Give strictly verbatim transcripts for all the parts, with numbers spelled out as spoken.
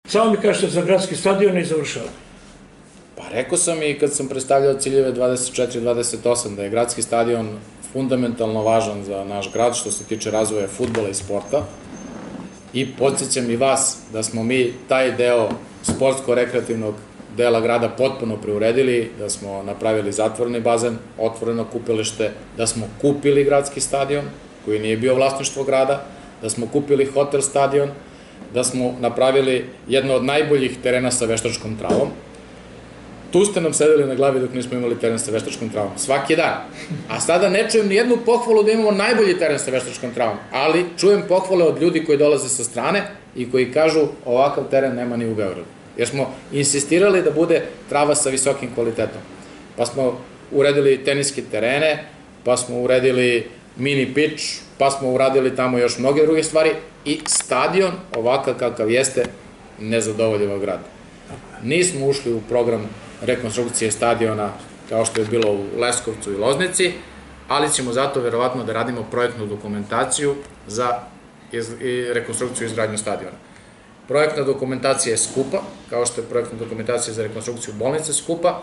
Samo mi kažete za gradski stadion i završavamo. Pa rekao sam i kad sam predstavljao ciljeve dvadeset četiri dvadeset osam da je gradski stadion fundamentalno važan za naš grad što se tiče razvoja fudbala i sporta i podsjećam i vas da smo mi taj deo sportsko-rekreativnog dela grada potpuno preuredili, da smo napravili zatvoreni bazen, otvoreno kupilište, da smo kupili gradski stadion koji nije bio vlasništvo grada, da smo kupili hotel stadion, da smo napravili jedno od najboljih terena sa veštačkom travom. Tu ste nam sedeli na glavi dok nismo imali teren sa veštačkom travom. Svaki dan. A sada ne čujem ni jednu pohvalu da imamo najbolji teren sa veštačkom travom, ali čujem pohvale od ljudi koji dolaze sa strane i koji kažu ovakav teren nema ni u Beogradu. Jer smo insistirali da bude trava sa visokim kvalitetom. Pa smo uredili teniske terene, pa smo uredili mini pitch, pa smo uradili tamo još mnoge druge stvari i stadion, ovakav kakav jeste, ne zadovoljava grad. Nismo ušli u program rekonstrukcije stadiona kao što je bilo u Leskovcu i Loznici, ali ćemo zato verovatno da radimo projektnu dokumentaciju za rekonstrukciju i izgradnju stadiona. Projektna dokumentacija je skupa, kao što je projektna dokumentacija za rekonstrukciju bolnice skupa.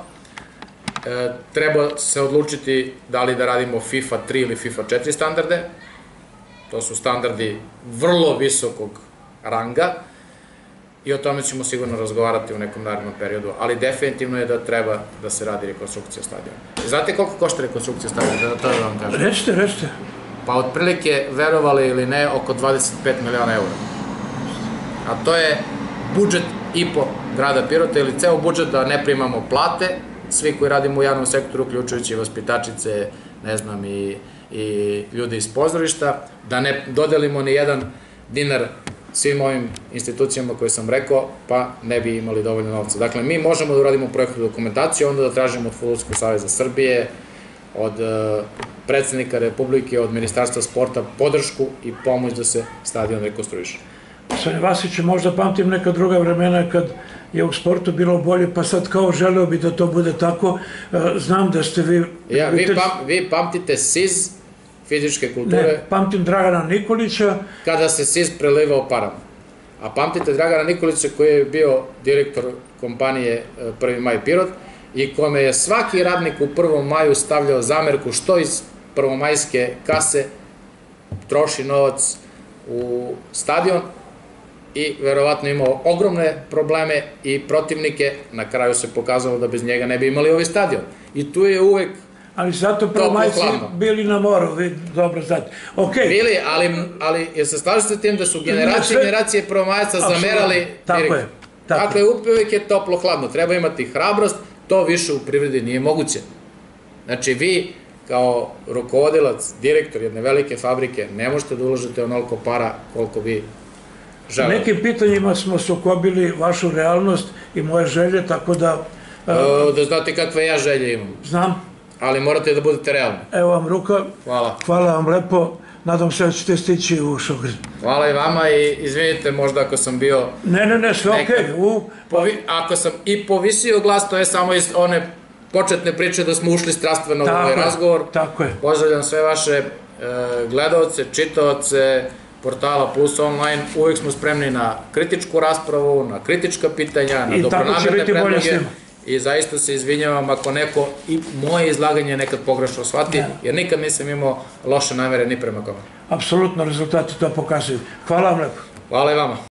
Treba se odlučiti da li da radimo FIFA tri ili FIFA četiri standarde. To su standardi vrlo visokog ranga i o tome ćemo sigurno razgovarati u nekom narednom periodu, ali definitivno je da treba da se radi rekonstrukcija stadiona. Znate koliko košta rekonstrukcija stadiona? Da to da vam kažem. Rečite, rečite. Pa otprilike, verovali ili ne, oko dvadeset pet miliona eura. A to je budžet i po grada Pirota ili ceo budžet da ne primamo plate, svi koji radimo u javnom sektoru, uključujući vaspitačice, ne znam, i ljudi iz pozorišta, da ne dodelimo ni jedan dinar svim ovim institucijama koje sam rekao, pa ne bi imali dovoljno novca. Dakle, mi možemo da uradimo projektnu dokumentaciju, onda da tražimo od Fudbalskog saveza Srbije, od predsednika Republike, od Ministarstva sporta podršku i pomoć da se stadion rekonstruiše. Gospodine Vasiću, možda pamtim neka druga vremena kad je u sportu bilo bolje, pa sad kao želeo bi da to bude tako. Znam da ste vi... Vi pamtite S I Z, fizičke kulture... Ne, pamtim Dragana Nikolića... Kada se S I Z prelivao parama. A pamtite Dragana Nikolića koji je bio direktor kompanije Prvi maj Pirot i kome je svaki radnik u Prvom maju stavljao zamerku što iz prvomajske kase troši novac u stadion i verovatno imao ogromne probleme i protivnike, na kraju se pokazalo da bez njega ne bi imali ovaj stadion. I tu je uvek ali zato prvomajci bili na moru, vi dobro znate. Bili, ali jer se slažete s tim da su generacije generacije prvomajaca zamerali direktor. Dakle, uvek je toplo-hladno. Treba imati hrabrost, to više u privredi nije moguće. Znači, vi kao rukovodilac, direktor jedne velike fabrike, ne možete da uložite onoliko para koliko vi želite. Nekim pitanjima smo sukobili vašu realnost i moje želje, tako da... Da znate kakve ja želje imam. Znam. Ali morate da budete realni. Evo vam ruka. Hvala. Hvala vam lepo. Nadam se da ćete stići u Šogrin. Hvala i vama i izvinite možda ako sam bio... Ne, ne, ne, sve okej. Ako sam i povisio glas, to je samo iz one početne priče da smo ušli strastveno u ovaj razgovor. Tako je. Pozdravljam sve vaše gledaoce, čitaoce portala Plus Online. Uvijek smo spremni na kritičku raspravu, na kritička pitanja, na dobronamerne predloge. I zaista se izvinjavam ako neko i moje izlaganje nekad pogrešno shvati, jer nikad nisam imao loše namere ni prema kome. Apsolutno, rezultati to pokazuju. Hvala vam lepo. Hvala i vama.